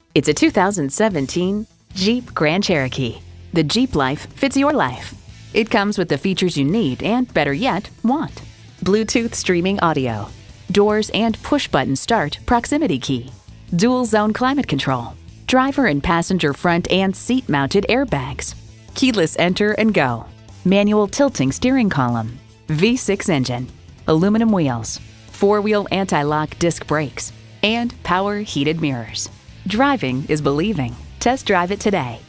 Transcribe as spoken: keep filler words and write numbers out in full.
It's a two thousand seventeen Jeep Grand Cherokee. The Jeep life fits your life. It comes with the features you need and, better yet, want. Bluetooth streaming audio, doors and push-button start proximity key, dual zone climate control, driver and passenger front and seat-mounted airbags, keyless enter and go, manual tilting steering column, V six engine, aluminum wheels, four-wheel anti-lock disc brakes, and power heated mirrors. Driving is believing. Test drive it today.